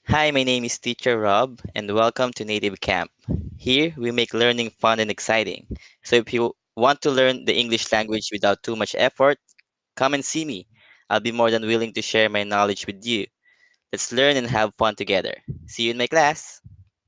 Hi, my name is Teacher Rob, and welcome to Native Camp. Here, we make learning fun and exciting. So, if you want to learn the English language without too much effort, come and see me. I'll be more than willing to share my knowledge with you. Let's learn and have fun together. See you in my class.